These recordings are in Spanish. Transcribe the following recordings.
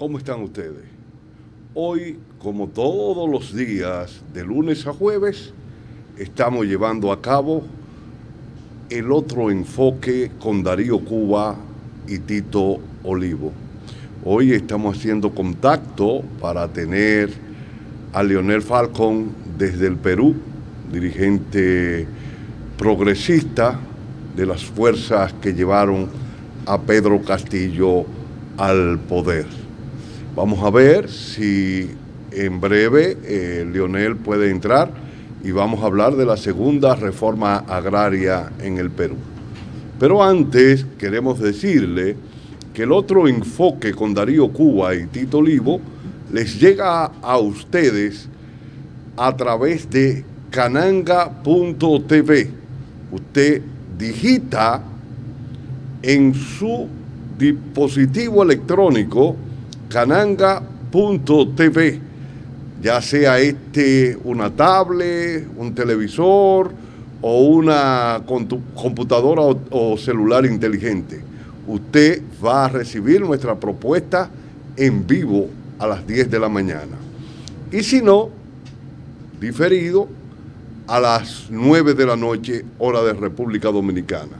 ¿Cómo están ustedes? Hoy, como todos los días, de lunes a jueves, estamos llevando a cabo el otro enfoque con Darío Cuba y Tito Olivo. Hoy estamos haciendo contacto para tener a Leonel Falcón desde el Perú, dirigente progresista de las fuerzas que llevaron a Pedro Castillo al poder. Vamos a ver si en breve Leonel puede entrar y vamos a hablar de la segunda reforma agraria en el Perú. Pero antes queremos decirle que el otro enfoque con Darío Cuba y Tito Olivo les llega a ustedes a través de cananga.tv. Usted digita en su dispositivo electrónico cananga.tv, ya sea una tablet, un televisor o una computadora o celular inteligente. Usted va a recibir nuestra propuesta en vivo a las 10 de la mañana. Y si no, diferido a las 9 de la noche, hora de República Dominicana.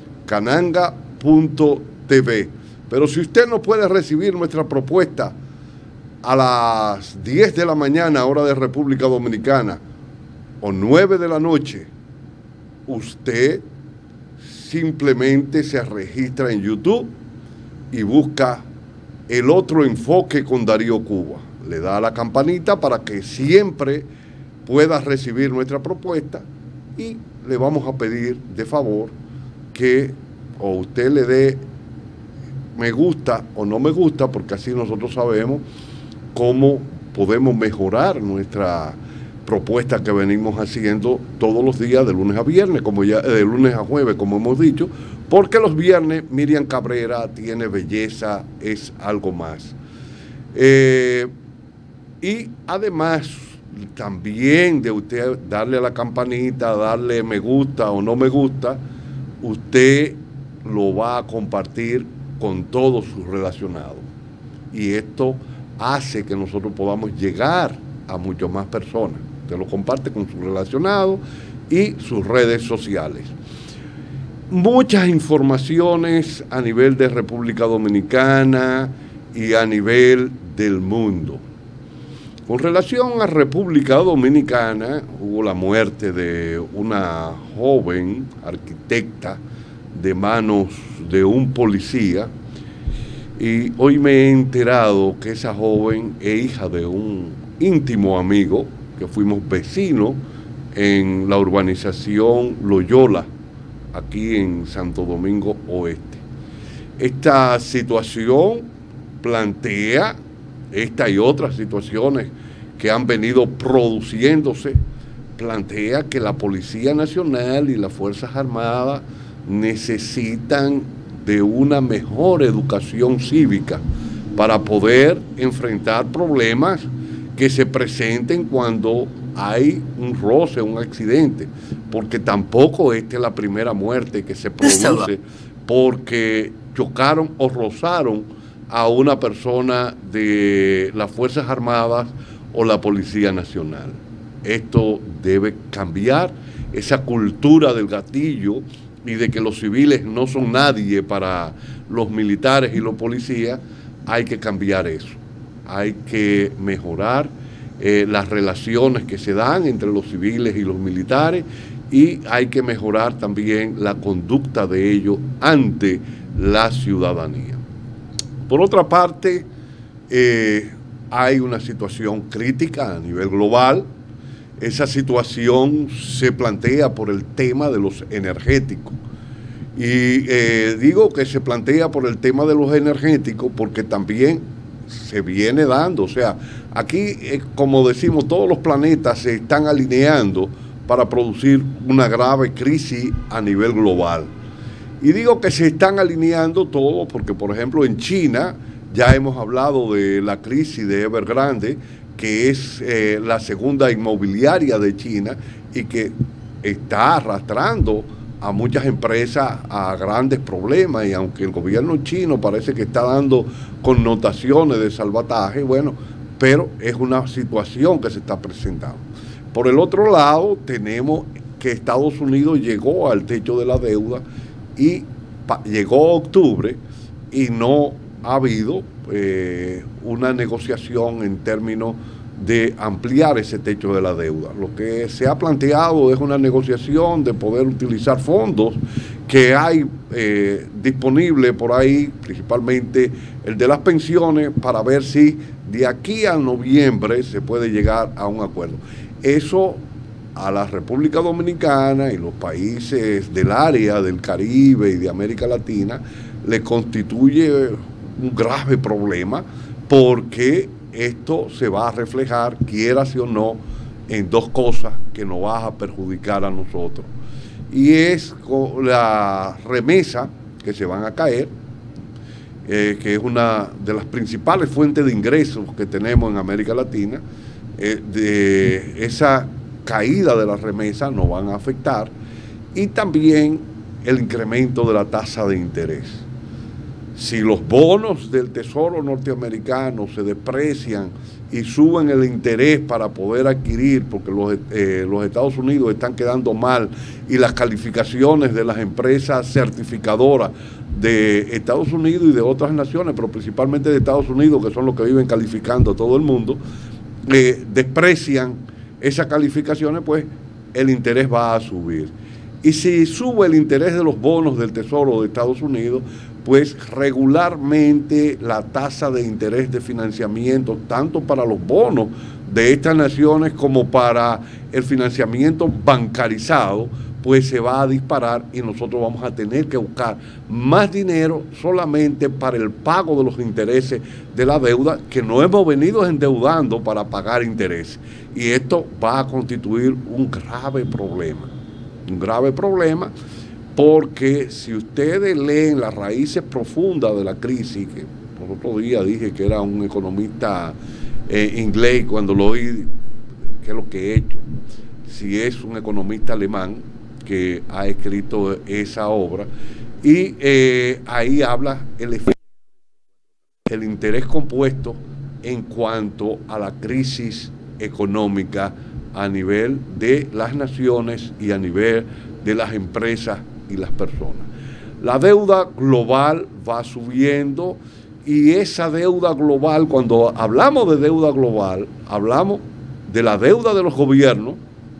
Cananga.tv. Pero si usted no puede recibir nuestra propuesta a las 10 de la mañana, hora de República Dominicana, o 9 de la noche, usted simplemente se registra en YouTube y busca el otro enfoque con Darío Cuba. Le da a la campanita para que siempre pueda recibir nuestra propuesta y le vamos a pedir de favor que o usted le dé me gusta o no me gusta, porque así nosotros sabemos cómo podemos mejorar nuestra propuesta que venimos haciendo todos los días de lunes a viernes, de lunes a jueves, como hemos dicho, porque los viernes Miriam Cabrera tiene belleza, es algo más. Y además también de usted darle a la campanita, darle me gusta o no me gusta, usted lo va a compartir con todos sus relacionados. Y esto hace que nosotros podamos llegar a muchas más personas. Usted lo comparte con sus relacionados y sus redes sociales. Muchas informaciones a nivel de República Dominicana y a nivel del mundo. Con relación a República Dominicana, hubo la muerte de una joven arquitecta de manos de un policía, y hoy me he enterado que esa joven es hija de un íntimo amigo, que fuimos vecinos en la urbanización Loyola, aquí en Santo Domingo Oeste. Esta situación plantea, esta y otras situaciones que han venido produciéndose, plantea que la Policía Nacional y las Fuerzas Armadas necesitan de una mejor educación cívica para poder enfrentar problemas que se presenten cuando hay un roce, un accidente, porque tampoco esta es la primera muerte que se produce porque chocaron o rozaron a una persona de las Fuerzas Armadas o la Policía Nacional. Esto debe cambiar, esa cultura del gatillo y de que los civiles no son nadie para los militares y los policías. Hay que cambiar eso. Hay que mejorar las relaciones que se dan entre los civiles y los militares, y hay que mejorar también la conducta de ellos ante la ciudadanía. Por otra parte, hay una situación crítica a nivel global. Esa situación se plantea por el tema de los energéticos. Y digo que se plantea por el tema de los energéticos porque también se viene dando. O sea, aquí, como decimos, todos los planetas se están alineando para producir una grave crisis a nivel global. Y digo que se están alineando todos porque, por ejemplo, en China ya hemos hablado de la crisis de Evergrande, que es la segunda inmobiliaria de China y que está arrastrando a muchas empresas a grandes problemas, y aunque el gobierno chino parece que está dando connotaciones de salvataje, bueno, pero es una situación que se está presentando. Por el otro lado, tenemos que Estados Unidos llegó al techo de la deuda y llegó octubre y no ha habido una negociación en términos de ampliar ese techo de la deuda. Lo que se ha planteado es una negociación de poder utilizar fondos que hay disponibles por ahí, principalmente el de las pensiones, para ver si de aquí a noviembre se puede llegar a un acuerdo. Eso a la República Dominicana y los países del área del Caribe y de América Latina le constituye un grave problema, porque esto se va a reflejar, quieras o no, en dos cosas que nos va a perjudicar a nosotros. Y es con la remesa que se van a caer, que es una de las principales fuentes de ingresos que tenemos en América Latina. De esa caída de las remesas nos van a afectar, y también el incremento de la tasa de interés. Si los bonos del Tesoro norteamericano se deprecian y suben el interés para poder adquirir, porque los Estados Unidos están quedando mal, y las calificaciones de las empresas certificadoras de Estados Unidos y de otras naciones, pero principalmente de Estados Unidos, que son los que viven calificando a todo el mundo, desprecian esas calificaciones, pues el interés va a subir. Y si sube el interés de los bonos del Tesoro de Estados Unidos, pues regularmente la tasa de interés de financiamiento, tanto para los bonos de estas naciones como para el financiamiento bancarizado, pues se va a disparar, y nosotros vamos a tener que buscar más dinero solamente para el pago de los intereses de la deuda, que no hemos venido endeudando para pagar intereses. Y esto va a constituir un grave problema, porque si ustedes leen las raíces profundas de la crisis, que el otro día dije que era un economista inglés, cuando lo oí, ¿qué es lo que he hecho? Si es un economista alemán que ha escrito esa obra, y ahí habla el interés compuesto en cuanto a la crisis económica a nivel de las naciones y a nivel de las empresas y las personas. La deuda global va subiendo, y esa deuda global, cuando hablamos de deuda global, hablamos de la deuda de los gobiernos,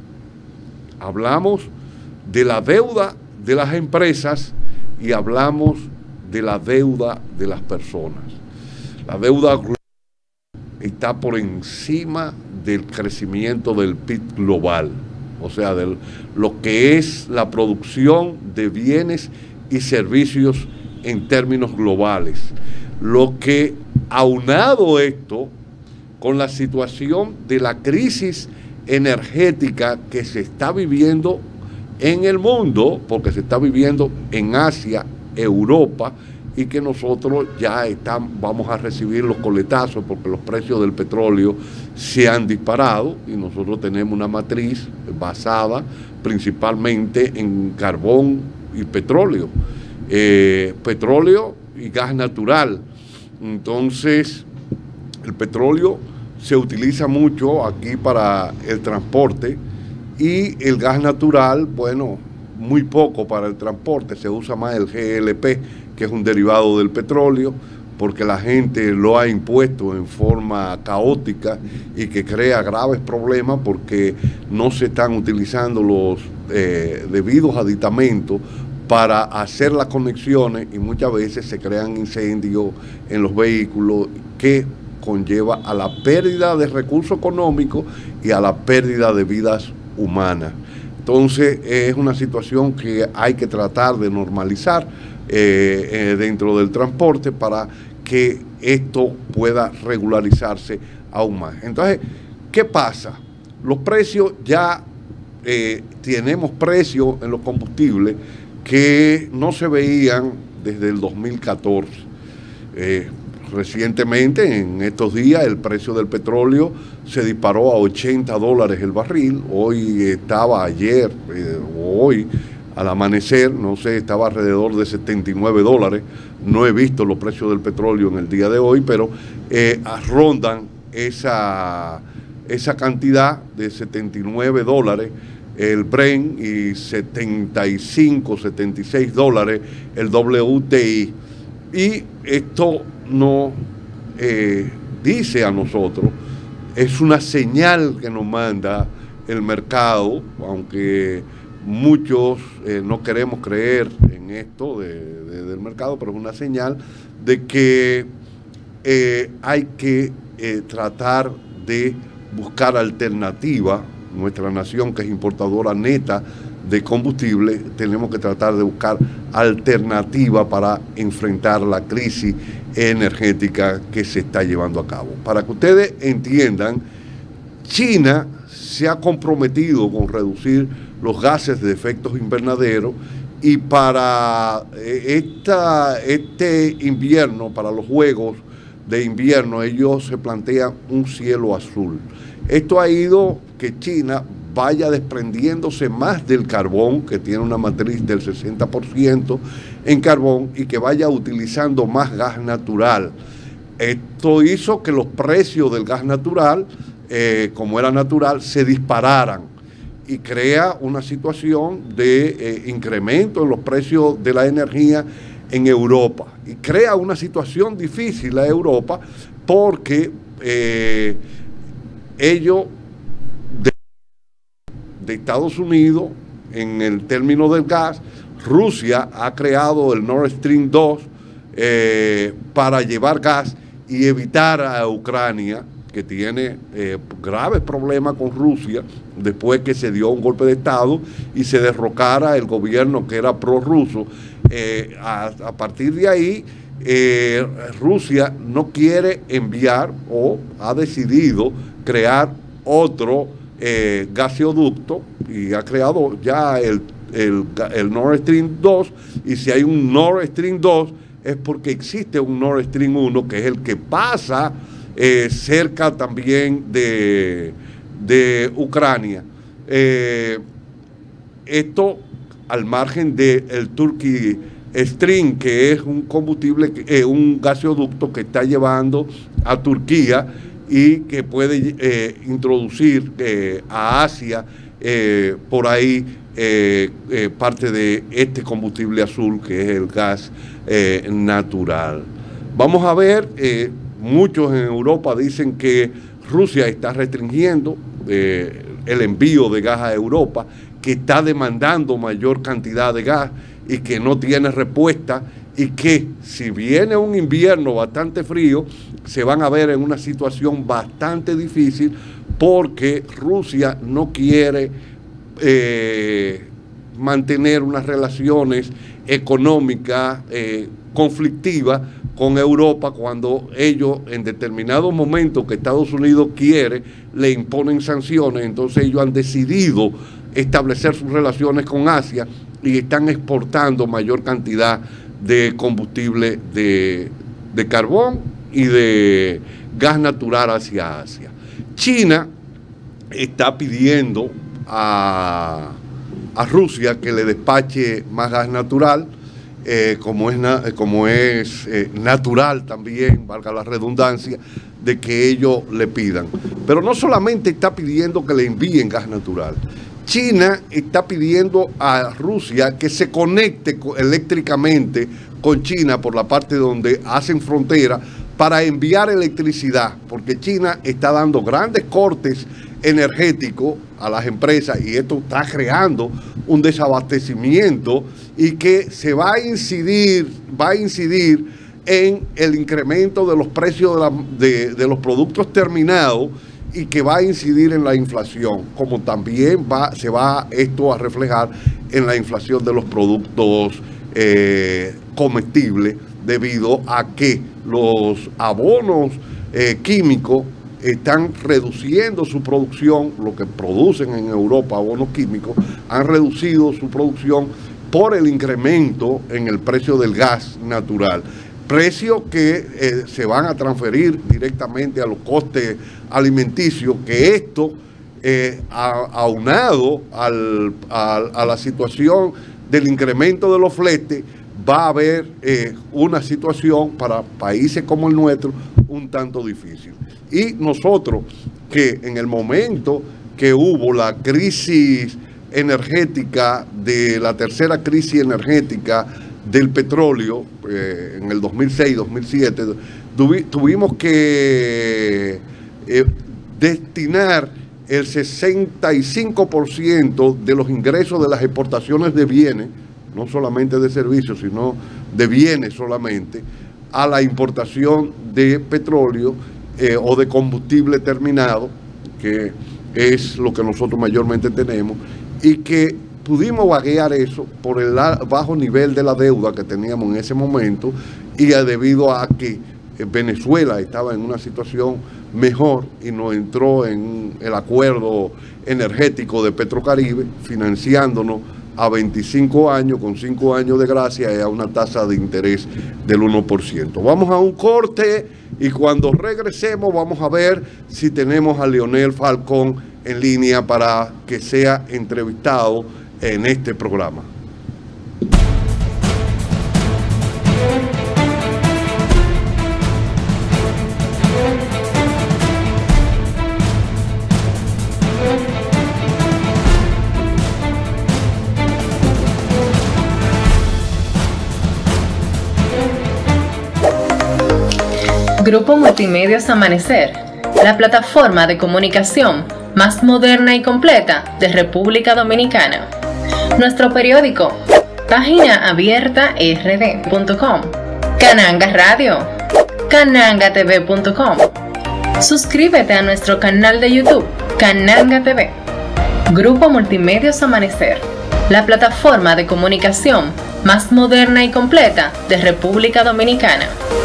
hablamos de la deuda de las empresas y hablamos de la deuda de las personas. La deuda global está por encima del crecimiento del PIB global, o sea, de lo que es la producción de bienes y servicios en términos globales. Lo que, aunado esto con la situación de la crisis energética que se está viviendo en el mundo, porque se está viviendo en Asia, Europa, y que nosotros ya vamos a recibir los coletazos, porque los precios del petróleo se han disparado, y nosotros tenemos una matriz basada principalmente en carbón y petróleo, petróleo y gas natural. Entonces, el petróleo se utiliza mucho aquí para el transporte, y el gas natural, bueno, muy poco para el transporte. Se usa más el GLP, que es un derivado del petróleo, porque la gente lo ha impuesto en forma caótica y que crea graves problemas, porque no se están utilizando los debidos aditamentos para hacer las conexiones, y muchas veces se crean incendios en los vehículos que conlleva a la pérdida de recursos económicos y a la pérdida de vidas humanas. Entonces es una situación que hay que tratar de normalizar dentro del transporte, para que esto pueda regularizarse aún más. Entonces, ¿qué pasa? Los precios ya tenemos precios en los combustibles que no se veían desde el 2014. Recientemente, en estos días, el precio del petróleo se disparó a $80 el barril. Hoy estaba hoy al amanecer, no sé, estaba alrededor de $79. No he visto los precios del petróleo en el día de hoy, pero rondan esa cantidad de $79 el Brent y $75, $76 el WTI. Y esto nos dice a nosotros, es una señal que nos manda el mercado, aunque muchos no queremos creer en esto del mercado, pero es una señal de que hay que tratar de buscar alternativa. Nuestra nación, que es importadora neta de combustible, tenemos que tratar de buscar alternativa para enfrentar la crisis energética que se está llevando a cabo. Para que ustedes entiendan, China se ha comprometido con reducir los gases de efectos invernaderos, y para este invierno, para los Juegos de Invierno, ellos se plantean un cielo azul. Esto ha ido que China vaya desprendiéndose más del carbón, que tiene una matriz del 60% en carbón, y que vaya utilizando más gas natural. Esto hizo que los precios del gas natural, como era natural, se dispararan, y crea una situación de incremento en los precios de la energía en Europa. Y crea una situación difícil a Europa, porque ellos de Estados Unidos, en el término del gas, Rusia ha creado el Nord Stream 2 para llevar gas y evitar a Ucrania, que tiene graves problemas con Rusia, después que se dio un golpe de Estado y se derrocara el gobierno que era prorruso. A partir de ahí, Rusia no quiere enviar, o ha decidido crear otro gaseoducto, y ha creado ya el Nord Stream 2, y si hay un Nord Stream 2 es porque existe un Nord Stream 1, que es el que pasa cerca también de Ucrania. Esto al margen del Turkey Stream, que es un combustible, un gaseoducto que está llevando a Turquía y que puede introducir a Asia por ahí parte de este combustible azul, que es el gas natural. Vamos a ver, muchos en Europa dicen que Rusia está restringiendo el envío de gas a Europa, que está demandando mayor cantidad de gas y que no tiene respuesta, y que si viene un invierno bastante frío, se van a ver en una situación bastante difícil, porque Rusia no quiere mantener unas relaciones económicas conflictivas con Europa, cuando ellos en determinados momentos que Estados Unidos quiere, le imponen sanciones. Entonces ellos han decidido establecer sus relaciones con Asia y están exportando mayor cantidad de combustible de carbón y de gas natural hacia Asia. China está pidiendo a Rusia que le despache más gas natural, como es natural también, valga la redundancia, de que ellos le pidan. Pero no solamente está pidiendo que le envíen gas natural. China está pidiendo a Rusia que se conecte eléctricamente con China por la parte donde hacen frontera, para enviar electricidad, porque China está dando grandes cortes energéticos a las empresas, y esto está creando un desabastecimiento, y que se va a incidir en el incremento de los precios de los productos terminados, y que va a incidir en la inflación, como también se va esto a reflejar en la inflación de los productos comestibles, debido a que los abonos químicos están reduciendo su producción. Lo que producen en Europa, abonos químicos, han reducido su producción por el incremento en el precio del gas natural. Precios que se van a transferir directamente a los costes alimenticios, que esto, aunado a la situación del incremento de los fletes, va a haber una situación para países como el nuestro un tanto difícil. Y nosotros, que en el momento que hubo la crisis energética, de la tercera crisis energética del petróleo, en el 2006-2007, tuvimos que destinar el 65% de los ingresos de las exportaciones de bienes, no solamente de servicios, sino de bienes solamente, a la importación de petróleo o de combustible terminado, que es lo que nosotros mayormente tenemos, y que pudimos vaguear eso por el bajo nivel de la deuda que teníamos en ese momento, y debido a que Venezuela estaba en una situación mejor y nos entró en el acuerdo energético de Petrocaribe, financiándonos a 25 años, con 5 años de gracia y a una tasa de interés del 1%. Vamos a un corte y cuando regresemos vamos a ver si tenemos a Leonel Falcón en línea para que sea entrevistado en este programa. Grupo Multimedios Amanecer, la plataforma de comunicación más moderna y completa de República Dominicana. Nuestro periódico, página abierta rd.com, Cananga Radio, canangatv.com. Suscríbete a nuestro canal de YouTube, Cananga TV. Grupo Multimedios Amanecer, la plataforma de comunicación más moderna y completa de República Dominicana.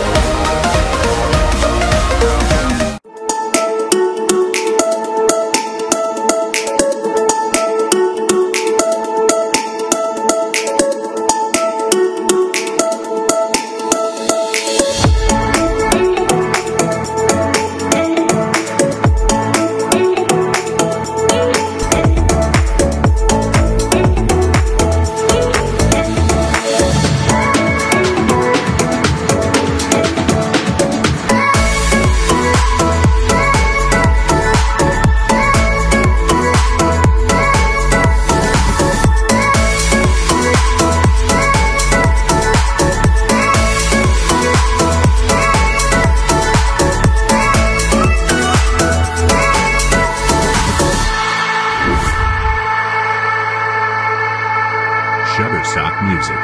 Shutterstock Music.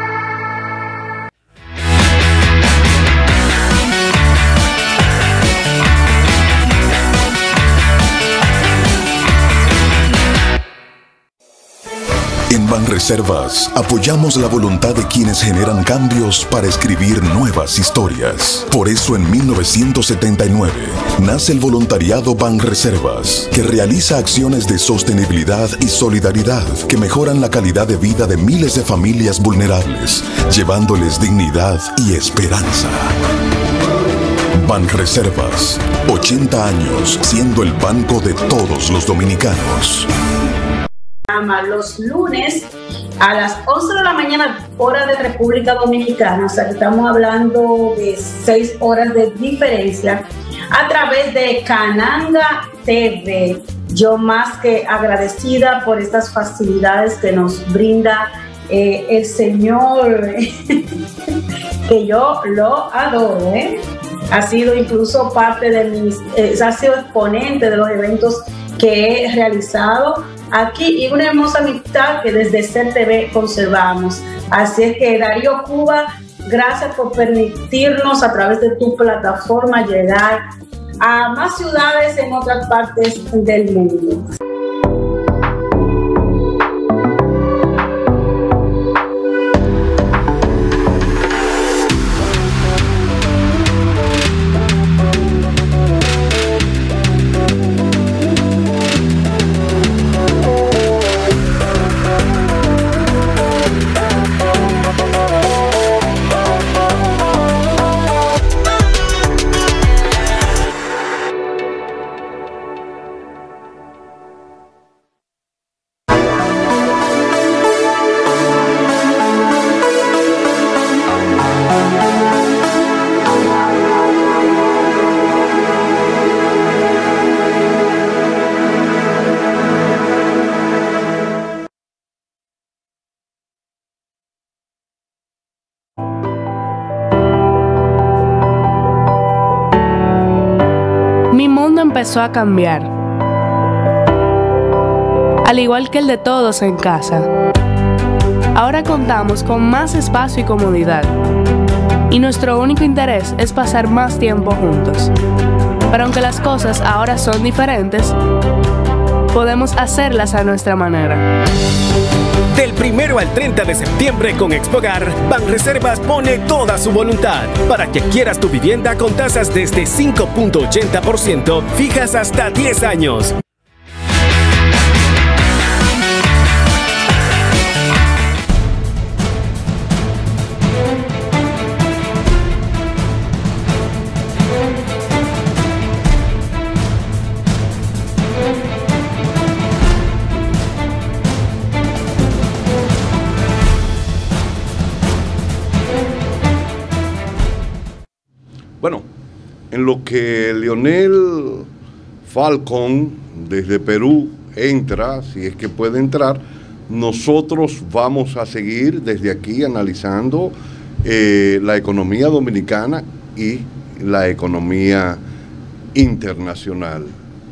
En Banreservas apoyamos la voluntad de quienes generan cambios para escribir nuevas historias. Por eso en 1979 nace el voluntariado Banreservas, que realiza acciones de sostenibilidad y solidaridad que mejoran la calidad de vida de miles de familias vulnerables, llevándoles dignidad y esperanza. Banreservas, 80 años siendo el banco de todos los dominicanos. Los lunes a las 11 de la mañana, hora de República Dominicana, o sea que estamos hablando de 6 horas de diferencia, a través de Cananga TV. Yo más que agradecida por estas facilidades que nos brinda el Señor, que yo lo adoro, ha sido incluso parte de mis, ha sido exponente de los eventos que he realizado aquí y una hermosa amistad que desde CERTV conservamos. Así es que Darío Cuba, gracias por permitirnos a través de tu plataforma llegar a más ciudades en otras partes del mundo. Mi mundo empezó a cambiar, al igual que el de todos en casa. Ahora contamos con más espacio y comodidad, y nuestro único interés es pasar más tiempo juntos. Pero aunque las cosas ahora son diferentes, podemos hacerlas a nuestra manera. Del 1 al 30 de septiembre con Expogar, Banreservas pone toda su voluntad para que adquieras tu vivienda con tasas desde 5.80%, fijas hasta 10 años. Bueno, en lo que Leonel Falcón desde Perú entra, si es que puede entrar, nosotros vamos a seguir desde aquí analizando la economía dominicana y la economía internacional.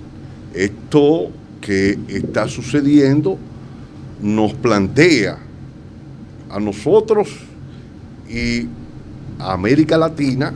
Esto que está sucediendo nos plantea a nosotros y a América Latina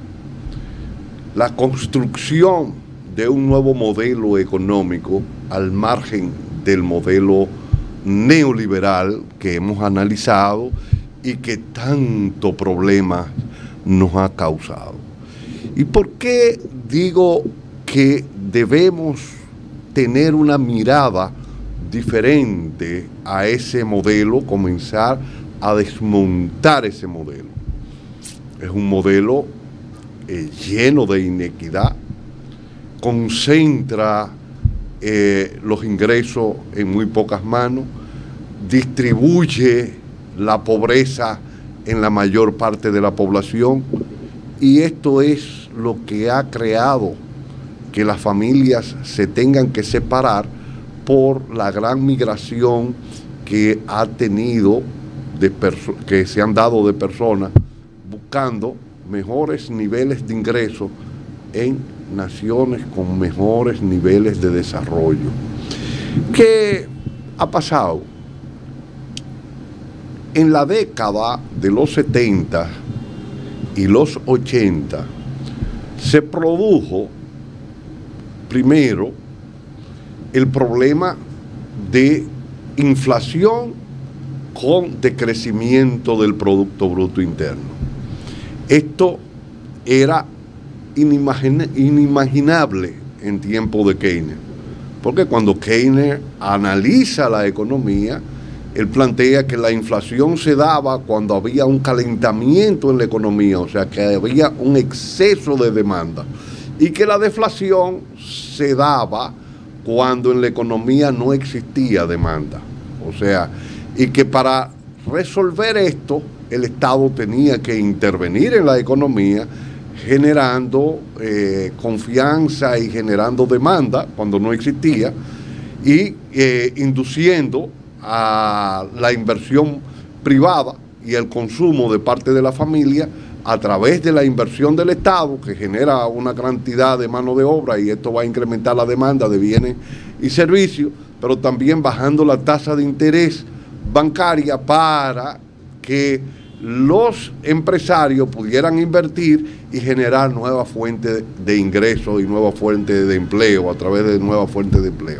la construcción de un nuevo modelo económico al margen del modelo neoliberal que hemos analizado y que tanto problema nos ha causado. ¿Y por qué digo que debemos tener una mirada diferente a ese modelo, comenzar a desmontar ese modelo? Es un modelo lleno de inequidad, concentra los ingresos en muy pocas manos, distribuye la pobreza en la mayor parte de la población, y esto es lo que ha creado que las familias se tengan que separar por la gran migración que ha tenido, que se han dado de personas buscando mejores niveles de ingreso en naciones con mejores niveles de desarrollo. ¿Qué ha pasado? En la década de los 70 y los 80 se produjo primero el problema de inflación con decrecimiento del Producto Bruto Interno. Esto era inimaginable en tiempos de Keynes, porque cuando Keynes analiza la economía, él plantea que la inflación se daba cuando había un calentamiento en la economía, o sea, que había un exceso de demanda, y que la deflación se daba cuando en la economía no existía demanda. O sea, y que para resolver esto, el Estado tenía que intervenir en la economía, generando confianza y generando demanda cuando no existía, y induciendo a la inversión privada y el consumo de parte de la familia a través de la inversión del Estado, que genera una cantidad de mano de obra, y esto va a incrementar la demanda de bienes y servicios, pero también bajando la tasa de interés bancaria para que los empresarios pudieran invertir y generar nuevas fuentes de ingresos y nuevas fuentes de empleo a través de nuevas fuentes de empleo.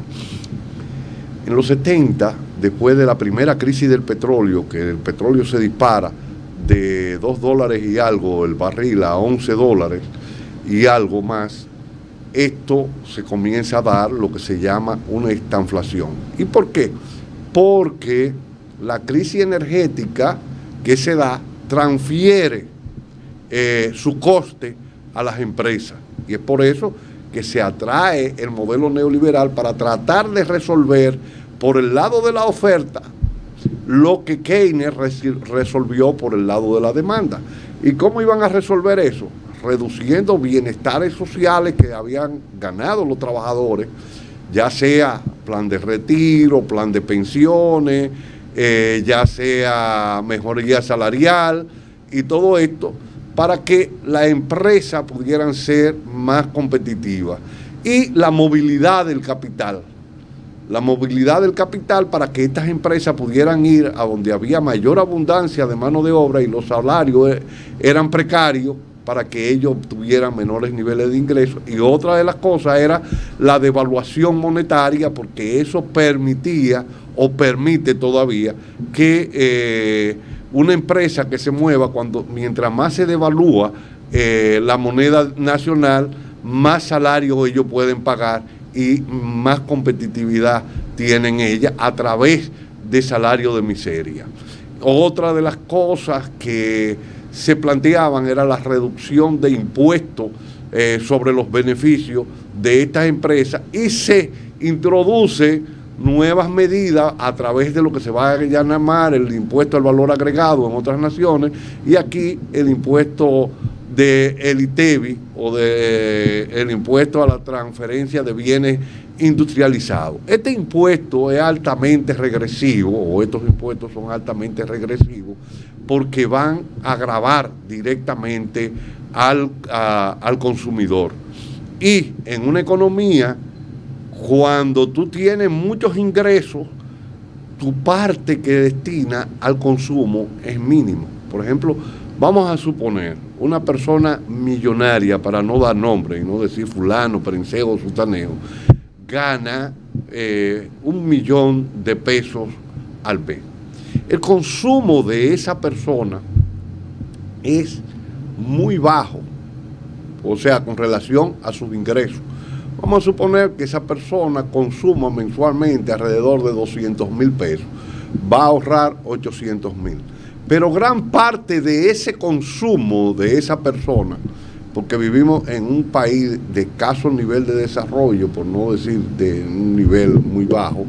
En los 70, después de la primera crisis del petróleo, que el petróleo se dispara de $2 y algo el barril a $11 y algo más, esto se comienza a dar lo que se llama una estanflación. ¿Y por qué? Porque la crisis energética que se da transfiere su coste a las empresas, y es por eso que se atrae el modelo neoliberal para tratar de resolver por el lado de la oferta lo que Keynes resolvió por el lado de la demanda. ¿Y cómo iban a resolver eso? Reduciendo bienestares sociales que habían ganado los trabajadores, ya sea plan de retiro, plan de pensiones, ya sea mejoría salarial y todo esto, para que las empresas pudieran ser más competitivas. y la movilidad del capital. La movilidad del capital para que estas empresas pudieran ir a donde había mayor abundancia de mano de obra y los salarios eran precarios para que ellos tuvieran menores niveles de ingresos. Y otra de las cosas era la devaluación monetaria, porque eso permitía o permite todavía que una empresa que se mueva, mientras más se devalúa la moneda nacional, más salarios ellos pueden pagar y más competitividad tienen ellas a través de salarios de miseria. Otra de las cosas que se planteaban era la reducción de impuestos sobre los beneficios de estas empresas, y se introduce nuevas medidas a través de lo que se va a llamar el impuesto al valor agregado en otras naciones, y aquí el impuesto del ITEBI o el impuesto a la transferencia de bienes industrializados. Este impuesto es altamente regresivo, o estos impuestos son altamente regresivos, porque van a gravar directamente al consumidor. Y en una economía, cuando tú tienes muchos ingresos, tu parte que destina al consumo es mínimo. Por ejemplo, vamos a suponer una persona millonaria, para no dar nombre y no decir fulano, perenseo o sutaneo, gana 1 millón de pesos al mes. El consumo de esa persona es muy bajo, o sea, con relación a sus ingresos. Vamos a suponer que esa persona consuma mensualmente alrededor de 200,000 pesos, va a ahorrar 800,000. Pero gran parte de ese consumo de esa persona, porque vivimos en un país de escaso nivel de desarrollo, por no decir de un nivel muy bajo,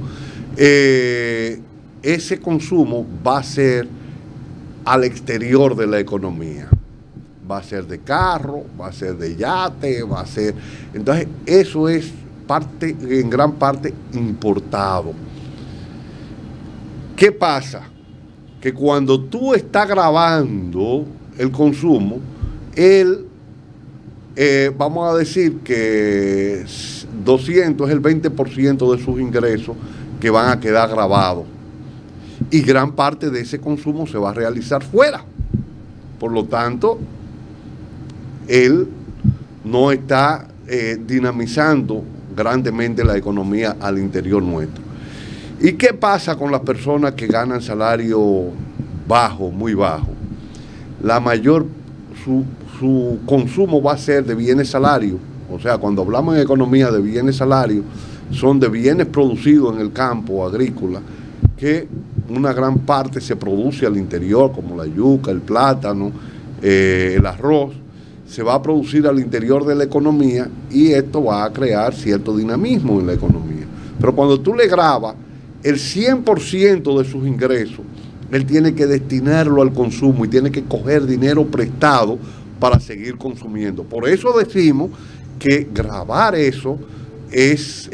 ese consumo va a ser al exterior de la economía. Va a ser de carro, va a ser de yate, va a ser... Entonces, eso es en gran parte importado. ¿Qué pasa? Que cuando tú estás grabando el consumo, vamos a decir que 200 es el 20% de sus ingresos que van a quedar grabados. Y gran parte de ese consumo se va a realizar fuera. Por lo tanto, él no está dinamizando grandemente la economía al interior nuestro. ¿Y qué pasa con las personas que ganan salario bajo, muy bajo? Su consumo va a ser de bienes salarios. O sea, cuando hablamos en economía de bienes salarios, son de bienes producidos en el campo agrícola, que una gran parte se produce al interior, como la yuca, el plátano, el arroz. Se va a producir al interior de la economía, y esto va a crear cierto dinamismo en la economía. Pero cuando tú le grabas el 100% de sus ingresos, él tiene que destinarlo al consumo y tiene que coger dinero prestado para seguir consumiendo. Por eso decimos que grabar eso es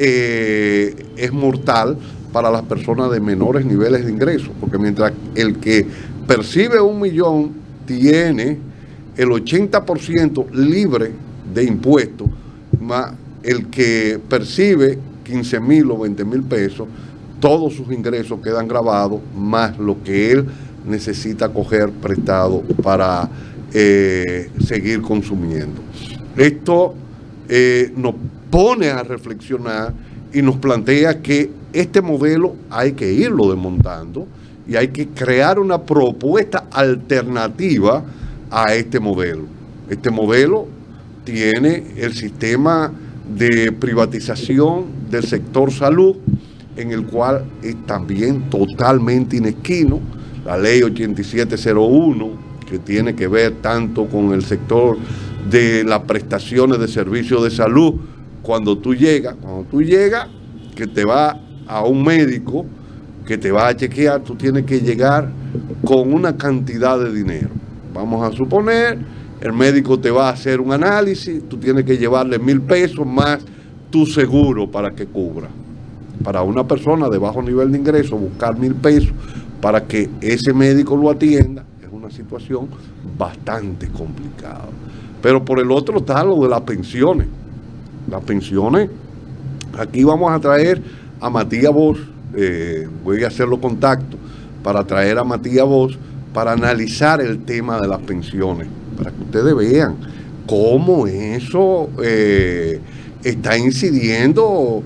mortal para las personas de menores niveles de ingresos, porque mientras el que percibe 1 millón tiene el 80% libre de impuestos, más el que percibe 15,000 o 20,000 pesos, todos sus ingresos quedan grabados, más lo que él necesita coger prestado para seguir consumiendo. Esto nos pone a reflexionar y nos plantea que este modelo hay que irlo desmontando y hay que crear una propuesta alternativa a este modelo. Este modelo tiene el sistema de privatización del sector salud, en el cual es también totalmente inesquino. La ley 8701, que tiene que ver tanto con el sector de las prestaciones de servicios de salud. Cuando tú llegas, que te va a un médico que te va a chequear, tú tienes que llegar con una cantidad de dinero. Vamos a suponer, el médico te va a hacer un análisis, tú tienes que llevarle 1,000 pesos más tu seguro para que cubra. Para una persona de bajo nivel de ingreso, buscar 1,000 pesos para que ese médico lo atienda es una situación bastante complicada. Pero por el otro está lo de las pensiones. Las pensiones, aquí vamos a traer a Matías Bosch, voy a hacer los contactos para traer a Matías Bosch para analizar el tema de las pensiones, para que ustedes vean cómo eso está incidiendo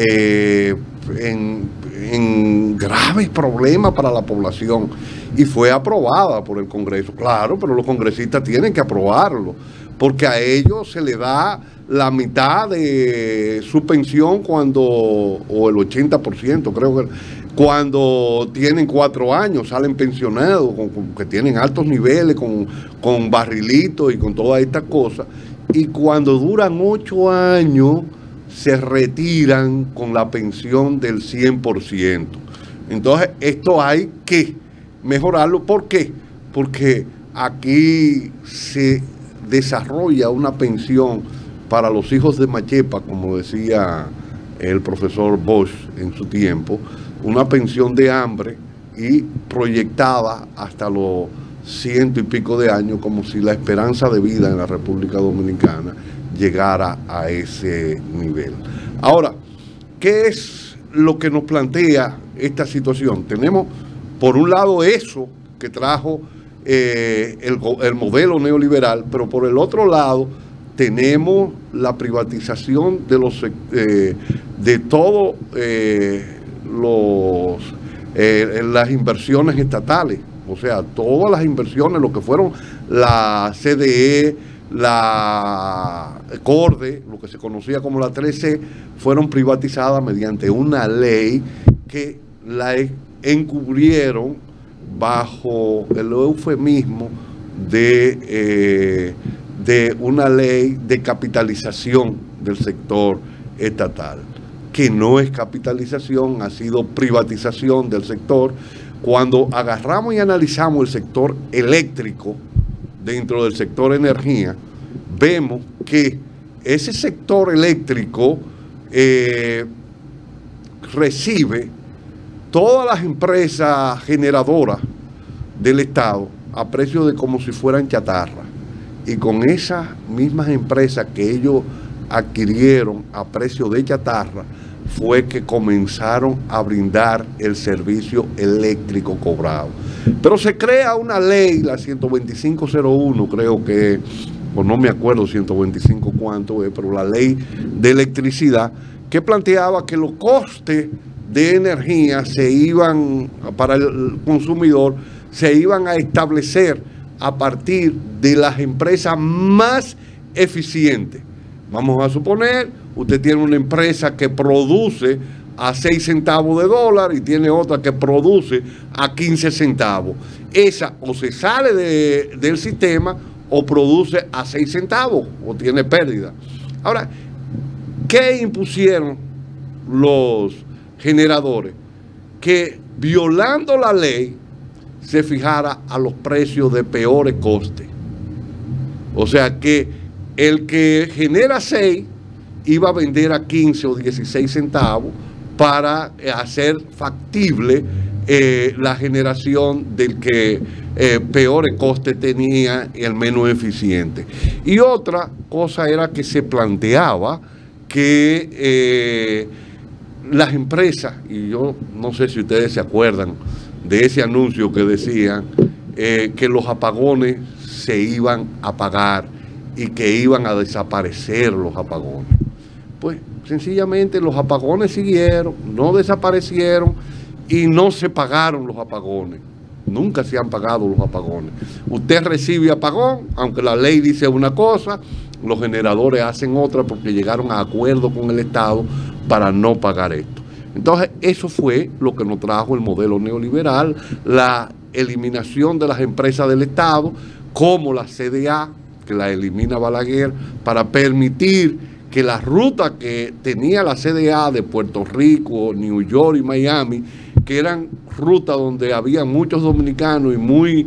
en graves problemas para la población, y fue aprobada por el Congreso, claro, pero los congresistas tienen que aprobarlo, porque a ellos se le da la mitad de su pensión o el 80%, creo que cuando tienen 4 años, salen pensionados, que tienen altos niveles, con barrilitos y con todas estas cosas, y cuando duran 8 años, se retiran con la pensión del 100%. Entonces, esto hay que mejorarlo. ¿Por qué? Porque aquí se desarrolla una pensión para los hijos de Machepa, como decía el profesor Bosch en su tiempo, una pensión de hambre y proyectada hasta los 100 y pico de años, como si la esperanza de vida en la República Dominicana llegara a ese nivel. Ahora, ¿qué es lo que nos plantea esta situación? Tenemos, por un lado, eso que trajo el modelo neoliberal, pero por el otro lado, tenemos la privatización de todo las inversiones estatales, o sea, todas las inversiones, lo que fueron la CDE, la CORDE, lo que se conocía como la 3C, fueron privatizadas mediante una ley que la encubrieron bajo el eufemismo de una ley de capitalización del sector estatal, que no es capitalización, ha sido privatización del sector. Cuando agarramos y analizamos el sector eléctrico dentro del sector energía, vemos que ese sector eléctrico recibe todas las empresas generadoras del Estado a precio de como si fueran chatarra. Y con esas mismas empresas que ellos adquirieron a precio de chatarra, fue que comenzaron a brindar el servicio eléctrico cobrado. Pero se crea una ley, la 12501, creo que, o no me acuerdo 125 cuánto es, pero la ley de electricidad, que planteaba que los costes de energía para el consumidor, se iban a establecer a partir de las empresas más eficientes. Vamos a suponer, usted tiene una empresa que produce a 6 centavos de dólar y tiene otra que produce a 15 centavos. Esa o se sale del sistema o produce a 6 centavos o tiene pérdida. Ahora, ¿qué impusieron los generadores? Que violando la ley se fijara a los precios de peores costes. O sea que el que genera 6 iba a vender a 15 o 16 centavos para hacer factible la generación del que peores costes tenía y el menos eficiente. Y otra cosa era que se planteaba que las empresas, y yo no sé si ustedes se acuerdan de ese anuncio que decían que los apagones se iban a pagar y que iban a desaparecer los apagones. Pues sencillamente los apagones siguieron, no desaparecieron y no se pagaron los apagones. Nunca se han pagado los apagones. Usted recibe apagón, aunque la ley dice una cosa, los generadores hacen otra porque llegaron a acuerdo con el Estado para no pagar esto. Entonces, eso fue lo que nos trajo el modelo neoliberal, la eliminación de las empresas del Estado, como la CDA, que la elimina Balaguer, para permitir que la ruta que tenía la CDA de Puerto Rico, New York y Miami, que eran rutas donde había muchos dominicanos y muy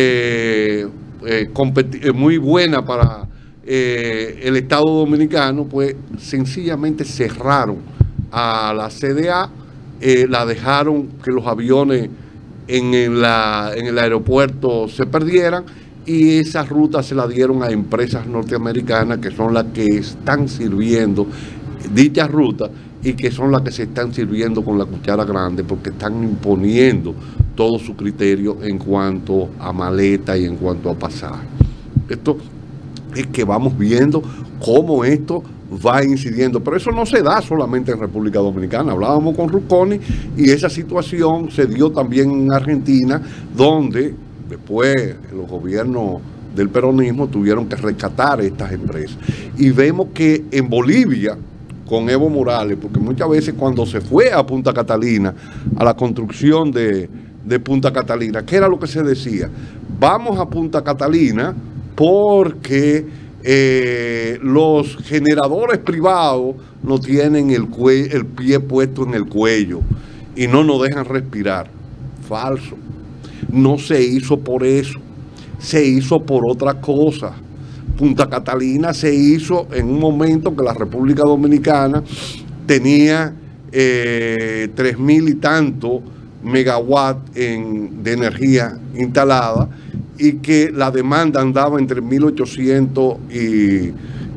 buena para el Estado dominicano, pues sencillamente cerraron a la CDA, la dejaron que los aviones en el aeropuerto se perdieran y esa ruta se la dieron a empresas norteamericanas que son las que están sirviendo dicha ruta y que son las que se están sirviendo con la cuchara grande porque están imponiendo todo su criterio en cuanto a maleta y en cuanto a pasaje. Esto es que vamos viendo cómo esto va incidiendo, pero eso no se da solamente en República Dominicana. Hablábamos con Rucconi y esa situación se dio también en Argentina, donde después los gobiernos del peronismo tuvieron que rescatar estas empresas. Y vemos que en Bolivia, con Evo Morales, porque muchas veces cuando se fue a Punta Catalina, a la construcción de Punta Catalina, ¿qué era lo que se decía? Vamos a Punta Catalina porque los generadores privados no tienen el pie puesto en el cuello y no nos dejan respirar. Falso. No se hizo por eso, se hizo por otra cosa. Punta Catalina se hizo en un momento que la República Dominicana tenía 3.000 y tanto megawatts de energía instalada y que la demanda andaba entre 1.800 y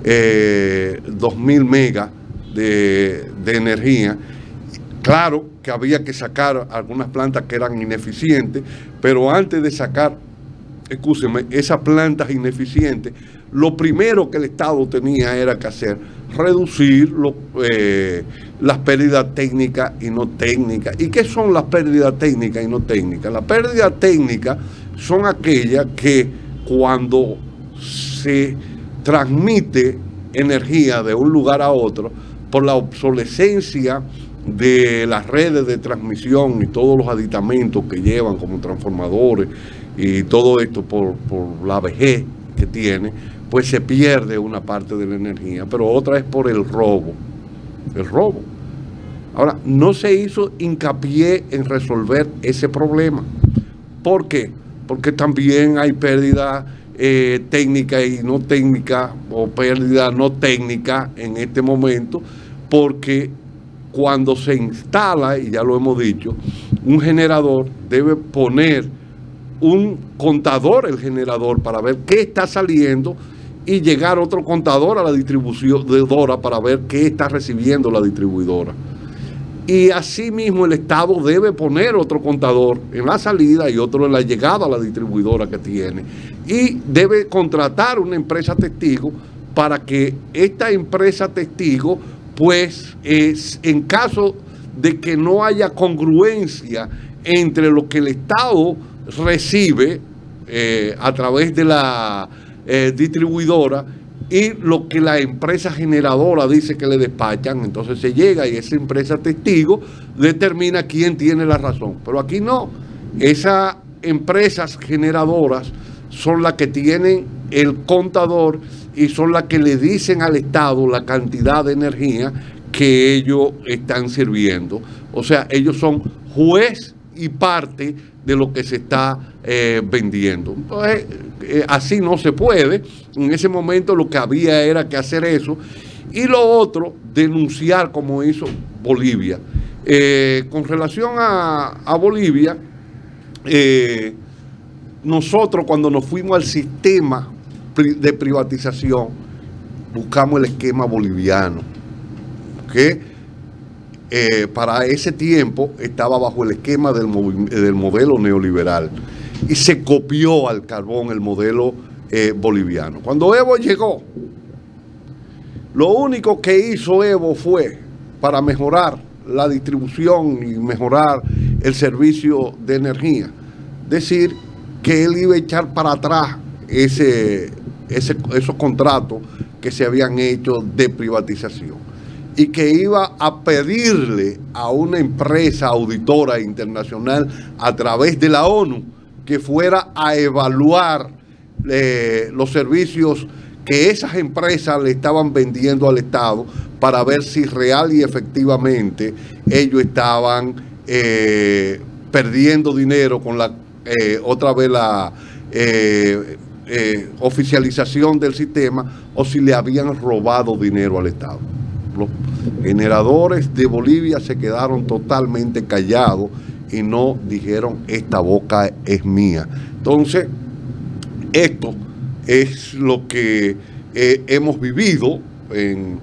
2.000 megas de energía. Claro que había que sacar algunas plantas que eran ineficientes, pero antes de sacar, escúcheme, esas plantas ineficientes, lo primero que el Estado tenía era que hacer, reducir las pérdidas técnicas y no técnicas. ¿Y qué son las pérdidas técnicas y no técnicas? Las pérdidas técnicas son aquellas que cuando se transmite energía de un lugar a otro, por la obsolescencia de las redes de transmisión y todos los aditamentos que llevan como transformadores y todo esto por la vejez que tiene, pues se pierde una parte de la energía, pero otra es por el robo. El robo. Ahora, no se hizo hincapié en resolver ese problema. ¿Por qué? Porque también hay pérdida técnica y no técnica, o pérdida no técnica en este momento, porque cuando se instala, y ya lo hemos dicho, un generador debe poner un contador, el generador, para ver qué está saliendo y llegar otro contador a la distribuidora para ver qué está recibiendo la distribuidora. Y asimismo el Estado debe poner otro contador en la salida y otro en la llegada a la distribuidora que tiene. Y debe contratar una empresa testigo para que esta empresa testigo, pues en caso de que no haya congruencia entre lo que el Estado recibe a través de la distribuidora y lo que la empresa generadora dice que le despachan, entonces se llega y esa empresa testigo determina quién tiene la razón. Pero aquí no, esas empresas generadoras son las que tienen el contador y son las que le dicen al Estado la cantidad de energía que ellos están sirviendo. O sea, ellos son juez y parte de lo que se está vendiendo. Entonces, así no se puede. En ese momento lo que había era que hacer eso. Y lo otro, denunciar como hizo Bolivia. Con relación a Bolivia, nosotros cuando nos fuimos al sistema de privatización, buscamos el esquema boliviano, que para ese tiempo estaba bajo el esquema del modelo neoliberal y se copió al carbón el modelo boliviano. Cuando Evo llegó, lo único que hizo Evo fue, para mejorar la distribución y mejorar el servicio de energía, decir que él iba a echar para atrás esos contratos que se habían hecho de privatización y que iba a pedirle a una empresa auditora internacional a través de la ONU que fuera a evaluar los servicios que esas empresas le estaban vendiendo al Estado para ver si real y efectivamente ellos estaban perdiendo dinero con la otra vez la oficialización del sistema o si le habían robado dinero al Estado. Los generadores de Bolivia se quedaron totalmente callados y no dijeron esta boca es mía. Entonces, Esto es lo que hemos vivido en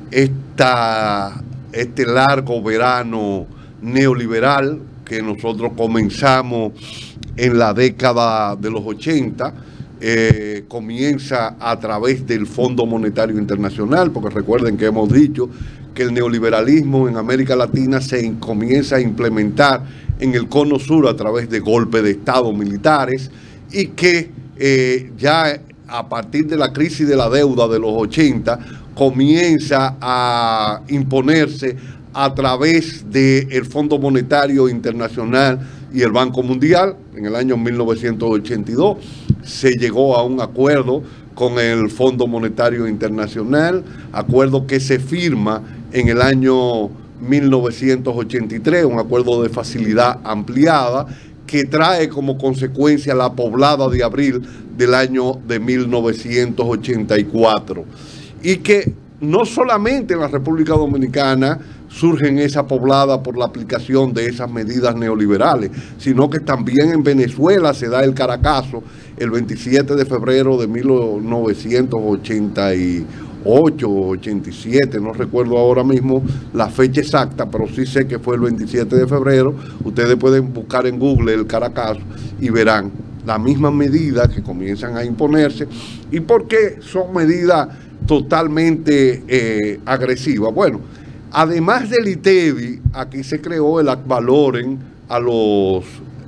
este largo verano neoliberal que nosotros comenzamos en la década de los 80. Comienza a través del Fondo Monetario Internacional, porque recuerden que hemos dicho que el neoliberalismo en América Latina se comienza a implementar en el cono sur a través de golpes de Estado militares, y que ya a partir de la crisis de la deuda de los 80 comienza a imponerse a través del Fondo Monetario Internacional y el Banco Mundial. En el año 1982 se llegó a un acuerdo con el Fondo Monetario Internacional, acuerdo que se firma en el año 1983, un acuerdo de facilidad ampliada que trae como consecuencia la poblada de abril del año de 1984. Y que no solamente en la República Dominicana surgen esa poblada por la aplicación de esas medidas neoliberales, sino que también en Venezuela se da el Caracazo el 27 de febrero de 1988 o 87, no recuerdo ahora mismo la fecha exacta, pero sí sé que fue el 27 de febrero. Ustedes pueden buscar en Google el Caracazo y verán las mismas medidas que comienzan a imponerse. ¿Y por qué son medidas totalmente agresivas? Bueno, además del ITEVI, aquí se creó el ad valorem al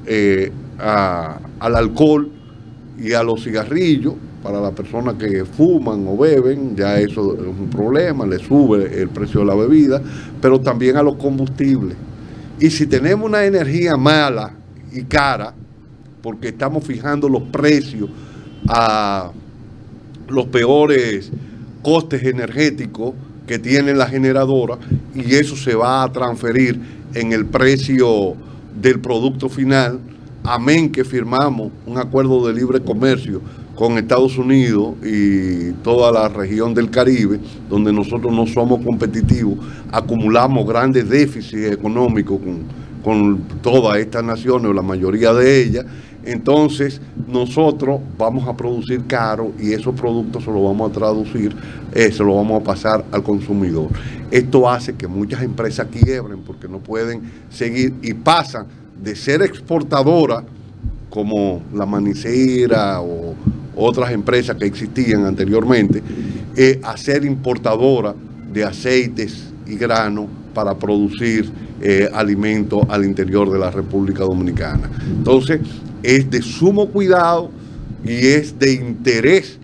alcohol y a los cigarrillos. Para las personas que fuman o beben, ya eso es un problema, le sube el precio de la bebida, pero también a los combustibles. Y si tenemos una energía mala y cara, porque estamos fijando los precios a los peores costes energéticos que tienen las generadoras, y eso se va a transferir en el precio del producto final, amén que firmamos un acuerdo de libre comercio con Estados Unidos y toda la región del Caribe, donde nosotros no somos competitivos, acumulamos grandes déficits económicos con todas estas naciones, o la mayoría de ellas. Entonces nosotros vamos a producir caro y esos productos se los vamos a traducir, se los vamos a pasar al consumidor. Esto hace que muchas empresas quiebren porque no pueden seguir y pasan de ser exportadoras como la Manicera o otras empresas que existían anteriormente, a ser importadora de aceites y granos para producir alimentos al interior de la República Dominicana. Entonces, es de sumo cuidado y es de interés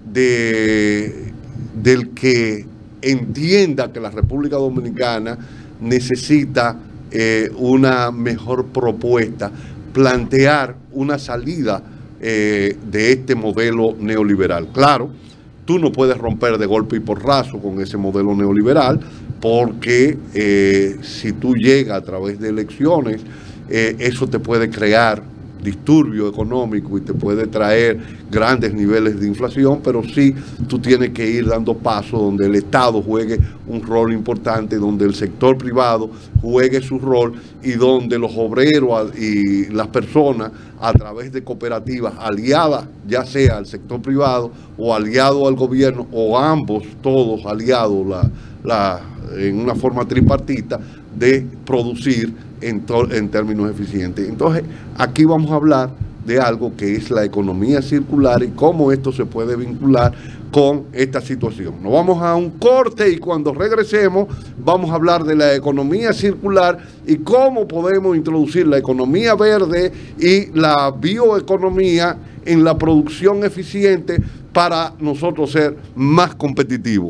del que entienda que la República Dominicana necesita una mejor propuesta, plantear una salida de este modelo neoliberal. Claro, tú no puedes romper de golpe y porrazo con ese modelo neoliberal, porque si tú llegas a través de elecciones, eso te puede crear disturbio económico y te puede traer grandes niveles de inflación, pero sí tú tienes que ir dando pasos donde el Estado juegue un rol importante, donde el sector privado juegue su rol y donde los obreros y las personas a través de cooperativas aliadas, ya sea al sector privado o aliado al gobierno, o ambos, todos aliados en una forma tripartita, de producir en términos eficientes. Entonces, aquí vamos a hablar de algo que es la economía circular y cómo esto se puede vincular con esta situación. Nos vamos a un corte y cuando regresemos vamos a hablar de la economía circular y cómo podemos introducir la economía verde y la bioeconomía en la producción eficiente para nosotros ser más competitivos.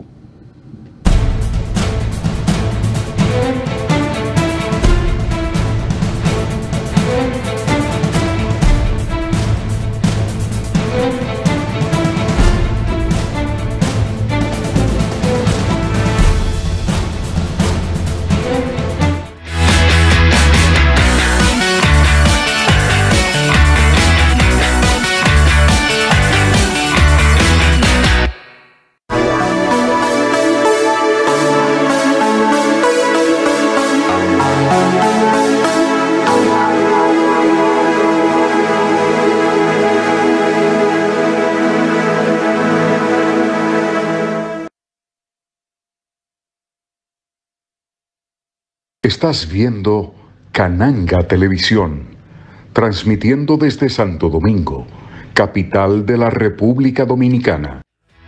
Estás viendo Cananga Televisión, transmitiendo desde Santo Domingo, capital de la República Dominicana.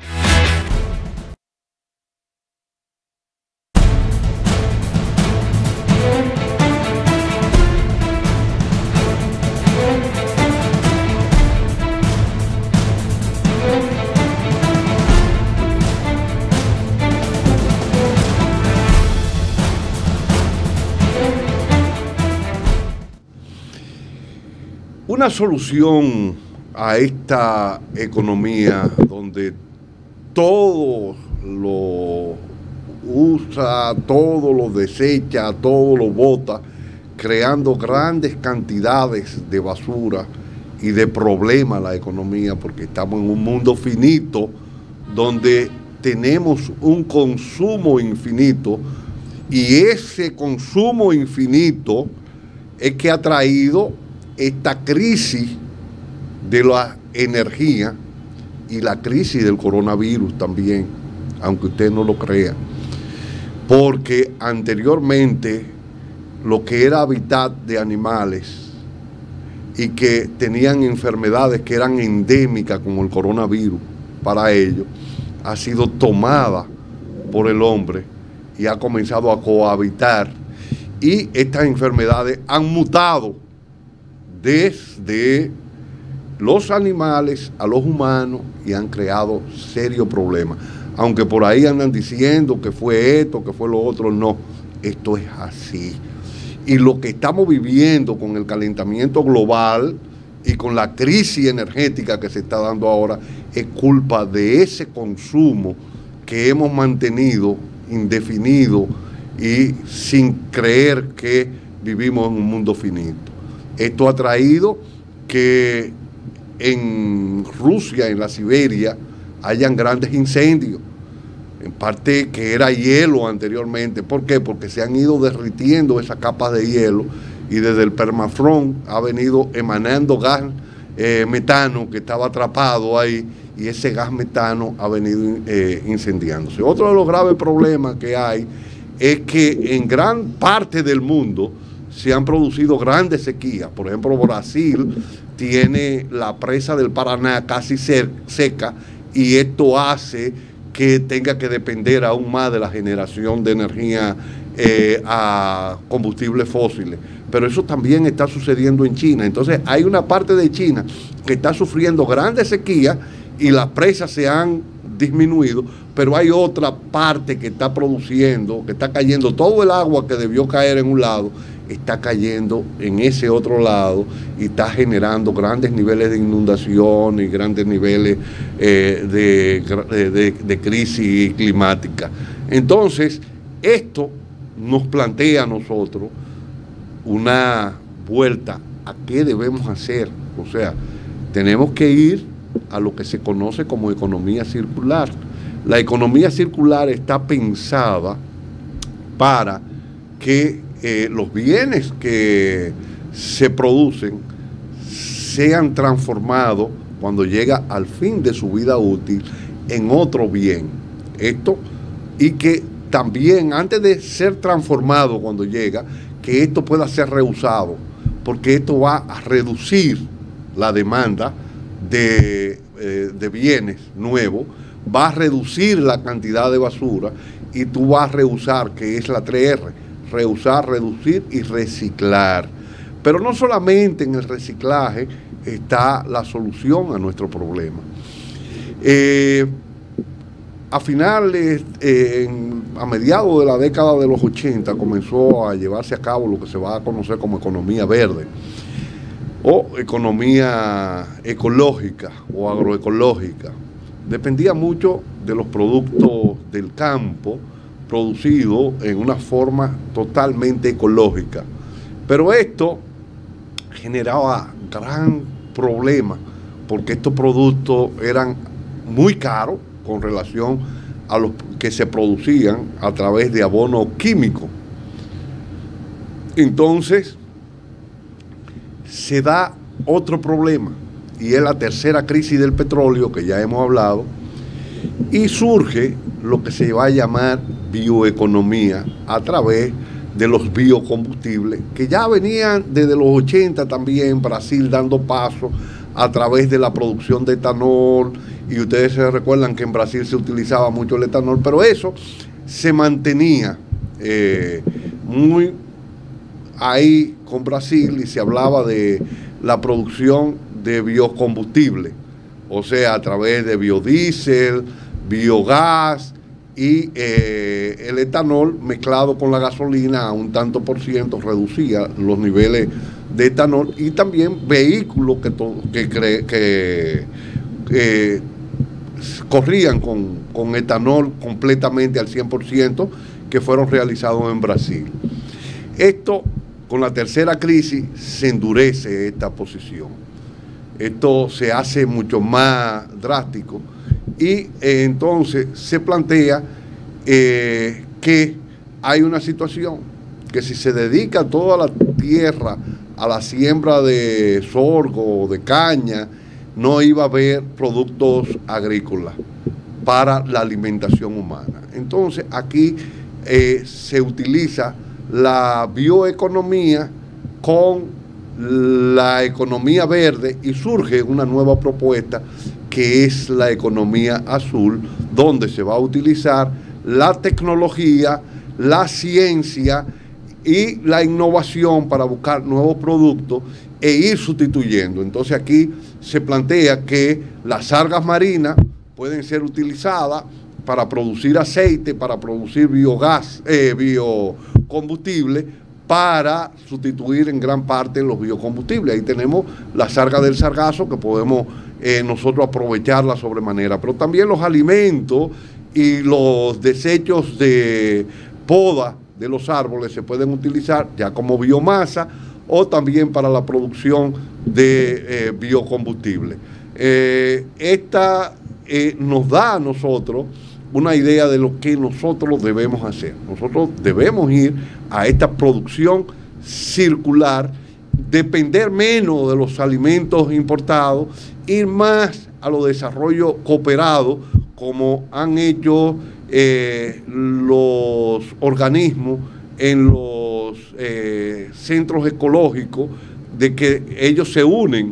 Una solución a esta economía donde todo lo usa, todo lo desecha, todo lo bota, creando grandes cantidades de basura y de problemas a la economía, porque estamos en un mundo finito donde tenemos un consumo infinito, y ese consumo infinito es que ha traído esta crisis de la energía y la crisis del coronavirus también, aunque usted no lo crea, porque anteriormente lo que era hábitat de animales y que tenían enfermedades que eran endémicas como el coronavirus para ellos, ha sido tomada por el hombre y ha comenzado a cohabitar, y estas enfermedades han mutado desde los animales a los humanos y han creado serios problemas. Aunque por ahí andan diciendo que fue esto, que fue lo otro, no, esto es así. Y lo que estamos viviendo con el calentamiento global y con la crisis energética que se está dando ahora es culpa de ese consumo que hemos mantenido indefinido y sin creer que vivimos en un mundo finito. Esto ha traído que en Rusia, en la Siberia, hayan grandes incendios, en parte que era hielo anteriormente. ¿Por qué? Porque se han ido derritiendo esas capas de hielo y desde el permafrost ha venido emanando gas metano que estaba atrapado ahí, y ese gas metano ha venido incendiándose. Otro de los graves problemas que hay es que en gran parte del mundo se han producido grandes sequías. Por ejemplo, Brasil tiene la presa del Paraná casi seca, y esto hace que tenga que depender aún más de la generación de energía a combustibles fósiles. Pero eso también está sucediendo en China. Entonces hay una parte de China que está sufriendo grandes sequías y las presas se han disminuido, pero hay otra parte que está produciendo, que está cayendo todo el agua que debió caer en un lado, está cayendo en ese otro lado y está generando grandes niveles de inundación y grandes niveles de crisis climática. Entonces, esto nos plantea a nosotros una vuelta a qué debemos hacer. O sea, tenemos que ir a lo que se conoce como economía circular. La economía circular está pensada para que los bienes que se producen sean transformados cuando llega al fin de su vida útil en otro bien. Esto, y que también antes de ser transformado cuando llega, que esto pueda ser reusado, porque esto va a reducir la demanda de bienes nuevos, va a reducir la cantidad de basura, y tú vas a reusar, que es la 3R, reusar, reducir y reciclar. Pero no solamente en el reciclaje está la solución a nuestro problema. A finales, a mediados de la década de los 80, comenzó a llevarse a cabo lo que se va a conocer como economía verde o economía ecológica o agroecológica. Dependía mucho de los productos del campo, producido en una forma totalmente ecológica. Pero esto generaba gran problema, porque estos productos eran muy caros con relación a los que se producían a través de abono químico. Entonces, se da otro problema, y es la tercera crisis del petróleo, que ya hemos hablado, y surge lo que se va a llamar bioeconomía a través de los biocombustibles, que ya venían desde los 80 también, Brasil dando paso a través de la producción de etanol, y ustedes se recuerdan que en Brasil se utilizaba mucho el etanol, pero eso se mantenía muy ahí con Brasil, y se hablaba de la producción de biocombustible, o sea, a través de biodiesel, biogás y el etanol mezclado con la gasolina a un tanto por ciento reducía los niveles de etanol, y también vehículos que corrían con etanol completamente al 100%, que fueron realizados en Brasil. Esto, con la tercera crisis, se endurece esta posición. Esto se hace mucho más drástico, y entonces se plantea que hay una situación que si se dedica toda la tierra a la siembra de sorgo o de caña, no iba a haber productos agrícolas para la alimentación humana. Entonces aquí se utiliza la bioeconomía con la economía verde, y surge una nueva propuesta que es la economía azul, donde se va a utilizar la tecnología, la ciencia y la innovación para buscar nuevos productos e ir sustituyendo. Entonces aquí se plantea que las algas marinas pueden ser utilizadas para producir aceite, para producir biogás, biocombustible, para sustituir en gran parte los biocombustibles. Ahí tenemos las algas del sargazo, que podemos nosotros aprovecharla sobremanera, pero también los alimentos y los desechos de poda de los árboles se pueden utilizar ya como biomasa, o también para la producción de biocombustible. Esta nos da a nosotros una idea de lo que nosotros debemos hacer. Nosotros debemos ir a esta producción circular, depender menos de los alimentos importados, ir más a los desarrollos cooperados, como han hecho los organismos en los centros ecológicos, de que ellos se unen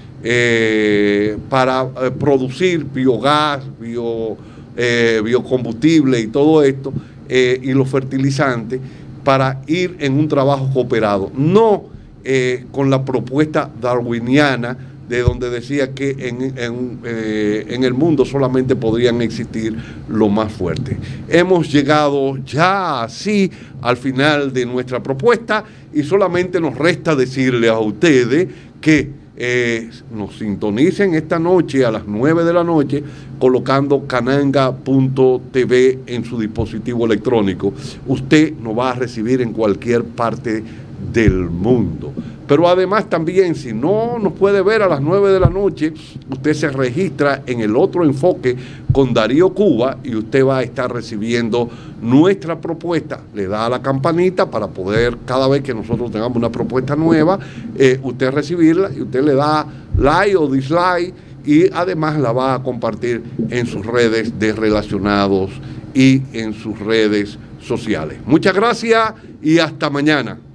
para producir biogás, biocombustible y todo esto, y los fertilizantes, para ir en un trabajo cooperado, no con la propuesta darwiniana, de donde decía que en el mundo solamente podrían existir los más fuertes. Hemos llegado ya así al final de nuestra propuesta, y solamente nos resta decirle a ustedes que nos sintonicen esta noche a las 9 de la noche colocando cananga.tv en su dispositivo electrónico. Usted nos va a recibir en cualquier parte del mundo. Pero además también, si no nos puede ver a las 9 de la noche, usted se registra en el otro enfoque con Darío Cuba, y usted va a estar recibiendo nuestra propuesta. Le da a la campanita para poder, cada vez que nosotros tengamos una propuesta nueva, usted recibirla, y usted le da like o dislike, y además la va a compartir en sus redes de relacionados y en sus redes sociales. Muchas gracias y hasta mañana.